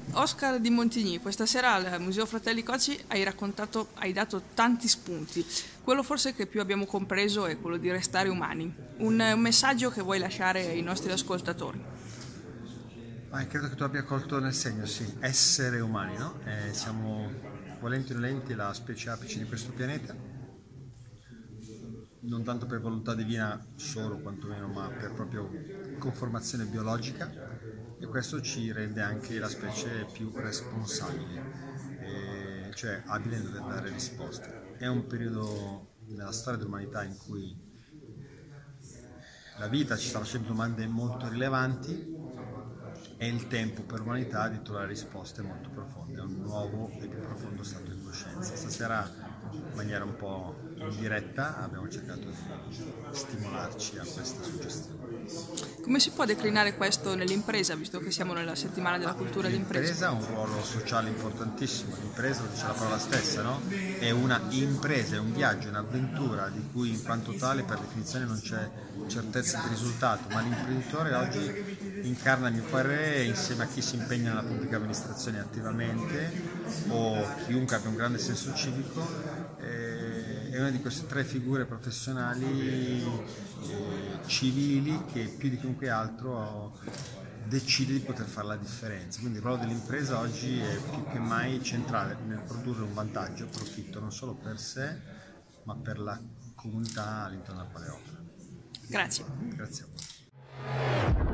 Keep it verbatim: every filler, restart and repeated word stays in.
Oscar Di Montigny, questa sera al Museo Fratelli Cocci hai raccontato, hai dato tanti spunti. Quello forse che più abbiamo compreso è quello di restare umani. Un, un messaggio che vuoi lasciare ai nostri ascoltatori? Ah, credo che tu abbia colto nel segno, sì, essere umani, no? Eh, siamo volenti o nolenti la specie apice di questo pianeta, non tanto per volontà divina solo quantomeno, ma per proprio conformazione biologica, e questo ci rende anche la specie più responsabile, eh, cioè abile nel dare risposte. È un periodo nella storia dell'umanità in cui la vita ci sta facendo domande molto rilevanti. È il tempo per l'umanità di trovare risposte molto profonde, a un nuovo e più profondo stato di coscienza. Stasera, in maniera un po' indiretta, abbiamo cercato di stimolarci a questa suggestione. Come si può declinare questo nell'impresa, visto che siamo nella settimana della Ma cultura l'impresa d'impresa? ha un ruolo sociale importantissimo, l'impresa, lo dice la parola stessa, no? È una impresa, è un viaggio, è un'avventura di cui in quanto tale per definizione non c'è certezza di risultato, ma l'imprenditore oggi incarna, a mio parere, insieme a chi si impegna nella pubblica amministrazione attivamente o chiunque abbia un grande senso civico, eh, è una di queste tre figure professionali eh, civili che più di chiunque altro decide di poter fare la differenza. Quindi il ruolo dell'impresa oggi è più che mai centrale nel produrre un vantaggio, profitto non solo per sé ma per la comunità all'interno della quale opera. Grazie. Grazie a voi.